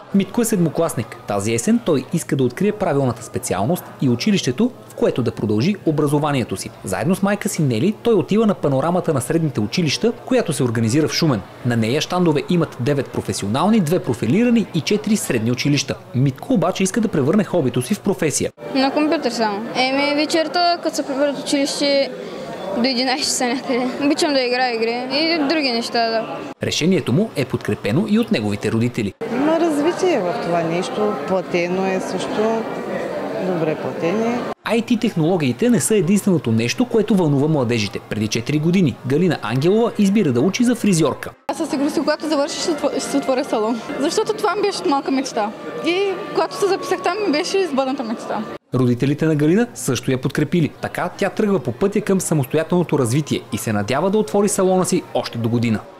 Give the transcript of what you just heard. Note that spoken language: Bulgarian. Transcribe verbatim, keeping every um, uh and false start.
Митко е седмокласник. Тази есен той иска да открие правилната специалност и училището, в което да продължи образованието си. Заедно с майка си Нели той отива на панорамата на средните училища, която се организира в Шумен. На нея щандове имат девет професионални, две профилирани и четири средни училища. Митко обаче иска да превърне хобито си в професия. На компютър само. Еми вечерта, като се прибера от училище, до единайсет часа някъде. Обичам да играя игри и други неща. Да. Решението му е подкрепено и от неговите родители. Има развитие в това нещо. Платено е също. Добре платени. ай ти технологиите не са единственото нещо, което вълнува младежите. Преди четири години Галина Ангелова избира да учи за фризьорка. Аз със сигурност, когато завършиш, ще се отворя салон. Защото това ми беше малка мечта. И когато се записах там, ми беше избъдната мечта. Родителите на Галина също я подкрепили. Така тя тръгва по пътя към самостоятелното развитие и се надява да отвори салона си още до година.